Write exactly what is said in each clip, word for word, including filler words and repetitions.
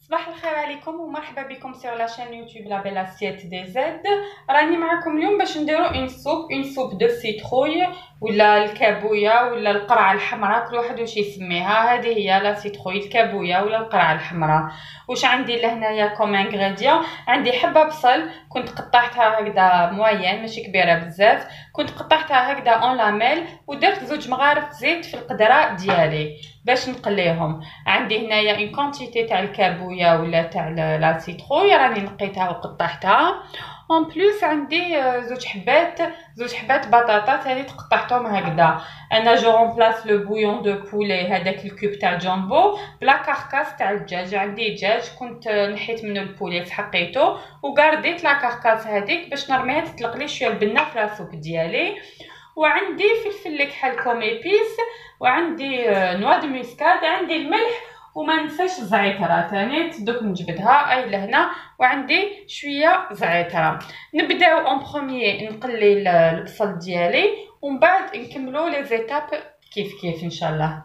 صباح الخير عليكم ومرحبا بكم سور لا شين يوتيوب لا بيل اسيت دي زد. راني معكم اليوم باش نديرو اون سوب اون سوب دو سيتروي ولا الكابويا ولا القرعه الحمراء، كل واحد واش يسميها. هذه هي لا سيتروي الكابويا ولا القرعه الحمراء. واش عندي لهنايا كوم انغريديون؟ عندي حبه بصل كنت قطعتها هكذا موين ماشي كبيره بزاف، كنت قطعتها هكذا اون لاميل ودرت زوج مغارف زيت في القدره ديالي باش نقليهم. عندي هنايا اون كونتيتي تاع الكابويا ولا تاع لا سيتروي راني نقيتها وقطعتها. اون بليس عندي زوج حبات زوج حبات بطاطات هذه تقطعتهم هكذا. انا جو رومبلاس لو بويون دو بولي هذاك الكوب تاع جامبو بلا كاركاس تاع الدجاج. عندي دجاج كنت نحيت منه البولي فحقيته وغارديت لا كاركاس هذيك باش نرميها تطلق لي شويه البنه في لاسوب ديالي. وعندي فلفل كحل كوميبيس وعندي نوا دو ميسكاد، عندي الملح وما ننساش الزعتره ثاني دوك نجبدها اي لهنا، وعندي شويه زعتره. نبداو اون بروميير نقلي البصل ديالي ومن بعد نكملوا لي زيتاب كيف كيف ان شاء الله.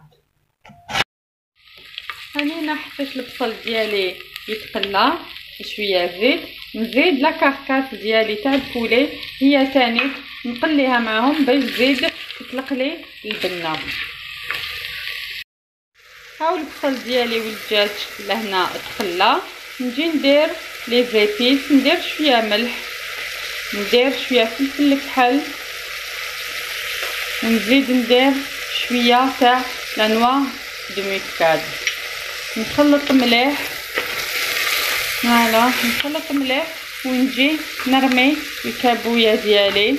هاني انا حطيت البصل ديالي يتقلى شويه زيت، نزيد لا كاركاس ديالي تاع البولي هي ثاني نقليها معهم باش تزيد تطلق لي البنه. هاو البصل ديالي والدجاج لهنا تقلى، نجي ندير لي زيبيس، ندير شويه ملح، ندير شويه فلفل كحل، ونزيد ندير شويه تاع لا نوا دو ميسكاد. نخلط مليح، فوالا نخلط مليح ونجي نرمي الكابويا ديالي،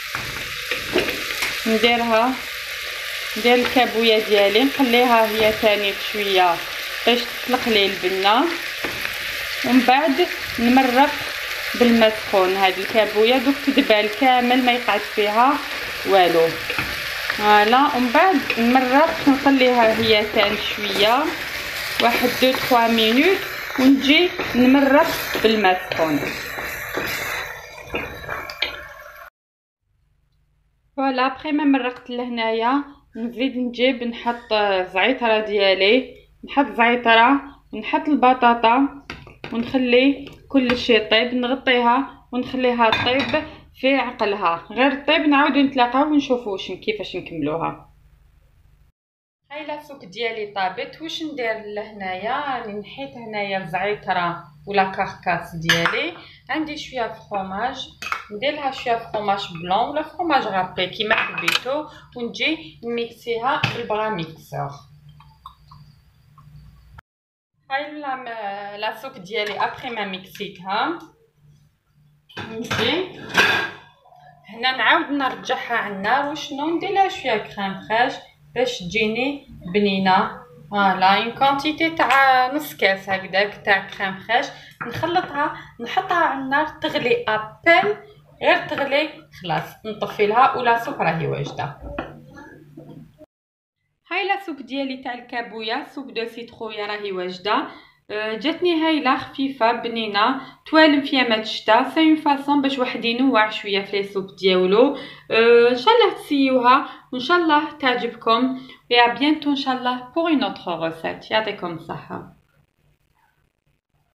نديرها ندير الكابويا ديالي نخليها هي ثاني شويه باش تطلق لي البنه، ومن بعد نمرق بالماء سخون هاد الكابويا دوك تدبال كامل ما يقعد فيها والو. فوالا ومن بعد نمرق نخليها هي ثاني شويه واحد دو تخوا مينوت ونجي نمرق بالماء سخون. فوالا بخي ما مرقت لهنايا نزيد نجيب نحط الزعتره ديالي، نحط زعتره ونحط البطاطا ونخلي كل شيء طيب، نغطيها ونخليها طيب في عقلها غير طيب. نعاودو نتلاقاو ونشوفو واش كيفاش نكملوها. هاي لا سوب ديالي طابت. واش ندير لهنايا؟ راني نحيت هنايا الزعتره ولا كاركاس ديالي، عندي شويه فروماج ندير لها شويه فروماج بلون ولا فروماج غابي كيما حبيتو، ونجي نميكسيها بالبرا ميكسور. هاي لا لا سوب ديالي ابري ما ميكسيتها نجي هنا نعاود نرجعها على النار وشنو ندير لها شويه كريم فريش باش تجيني بنينه. فوالا اون كونتيتي تاع نص كاس هكذاك تاع كريم فريش نخلطها نحطها على النار تغلي ابل غير تغلي خلاص نطفي لها ولا سوب راهي واجده. هاي لا سوب ديالي تاع الكابويا سوب دو سيترويا راهي واجده. جاتني هايله خفيفه بنينه توالم فيها ما تشتا. سي اون فاصون باش واحد ينوع شويه في لي سوب ديالو. أه ان شاء الله تسيوها وان شاء الله تعجبكم. ويا بيانتو ان شاء الله بور اون اوتر ريسيت. يعطيكم الصحه.